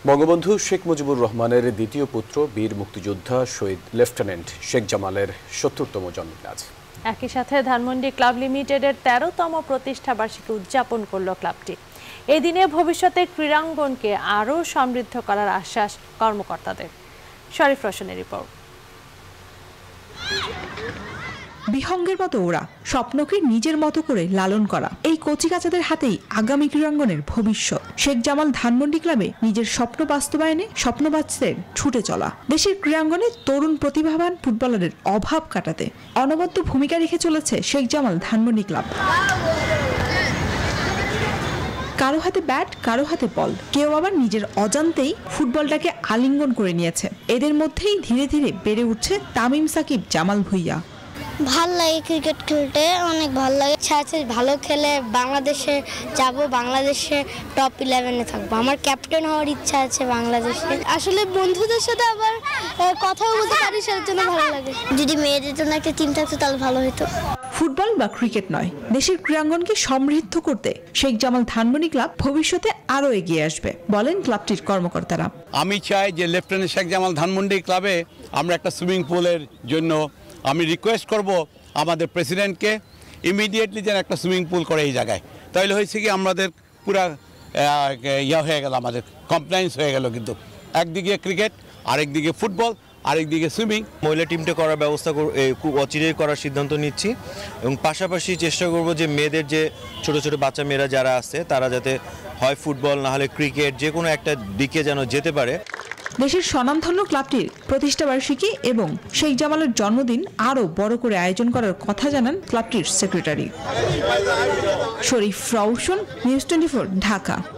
বঙ্গবন্ধু শেখ মুজিবুর রহমানের দ্বিতীয় পুত্র বীর মুক্তিযোদ্ধা শহীদ লেফটেন্যান্ট শেখ জামালের ৭০তম জন্মদিন আজ। একই সাথে ধানমন্ডি ক্লাব লিমিটেডের ১৩তম প্রতিষ্ঠা বার্ষিকী উদযাপন করল ক্লাবটি। এই দিনে ভবিষ্যতে ক্রীড়াঙ্গনকে আরও সমৃদ্ধ করার আশ্বাস কর্মকর্তাদের। শরীফ রোশনের রিপোর্ট। বিহঙ্গের মতো ওরা স্বপ্নকে নিজের মতো করে লালন করা এই কচিকাচাদের হাতেই আগামী ক্রীড়াঙ্গনের ভবিষ্যৎ। শেখ জামাল ধানমন্ডি ক্লাবে নিজের স্বপ্ন বাস্তবায়নে স্বপ্নবাজদের ছুটে চলা। দেশের ক্রীড়াঙ্গনে তরুণ প্রতিভাবান ফুটবলারের অভাব কাটাতে অনবদ্য ভূমিকা রেখে চলেছে শেখ জামাল ধানমন্ডি ক্লাব। কারো হাতে ব্যাট, কারো হাতে বল, কেউ আবার নিজের অজান্তেই ফুটবলটাকে আলিঙ্গন করে নিয়েছে। এদের মধ্যেই ধীরে ধীরে বেড়ে উঠছে তামিম, সাকিব, জামাল ভুঁইয়া। ভাল লাগে ক্রিকেট খেলতে, অনেক ভালো লাগে। ইচ্ছা ভালো খেলে বাংলাদেশে যাব, বাংলাদেশে টপ 11-এ থাকবো। আমার ক্যাপ্টেন হওয়ার ইচ্ছা আছে বাংলাদেশে। আসলে বন্ধুদের সাথে আবার কথাও বলতে পারি, সেটার জন্য ভালো লাগে। যদি মেয়েদের জন্য একটা টিম থাকতো তাহলে ভালো হতো। ফুটবল বা ক্রিকেট নয়, দেশের ক্রীড়াঙ্গনকে সমৃদ্ধ করতে শেখ জামাল ধানমন্ডি ক্লাব ভবিষ্যতে আরও এগিয়ে আসবে বলেন ক্লাবটির কর্মকর্তারা। আমি চাই যে লেফটেন্যান্ট শেখ জামাল ধানমন্ডি ক্লাবে আমরা একটা সুইমিং পুলের জন্য আমি রিকোয়েস্ট করব আমাদের প্রেসিডেন্টকে ইমিডিয়েটলি যেন একটা সুইমিং পুল করে এই জায়গায়। তাহলে হয়েছে কি আমাদের পুরা হয়ে গেল, আমাদের কমপ্লায়েন্স হয়ে গেল। কিন্তু একদিকে ক্রিকেট, আরেকদিকে ফুটবল, আরেকদিকে সুইমিং। মহিলা টিমটা করার ব্যবস্থা খুব অচিরেই করার সিদ্ধান্ত নিচ্ছি এবং পাশাপাশি চেষ্টা করব যে মেয়েদের যে ছোট ছোট বাচ্চা মেয়েরা যারা আছে তারা যাতে হয় ফুটবল না হলে ক্রিকেট যে কোনো একটা দিকে যেন যেতে পারে। দেশের স্বনামধন্য ক্লাবটির প্রতিষ্ঠা বার্ষিকী এবং শেখ জামালের জন্মদিন আরও বড় করে আয়োজন করার কথা জানান ক্লাবটির সেক্রেটারি। শরীফ রওশন, নিউজ 24, ঢাকা।